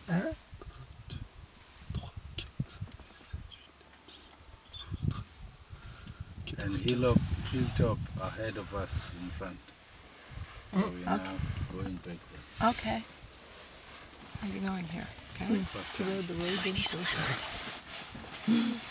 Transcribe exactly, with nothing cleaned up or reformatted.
Hein? And Hilltop, Hilltop ahead of us in front. So Mm, we're okay. now going backwards. Okay. How are you going here? Okay. First To time. the road, the road didn't go.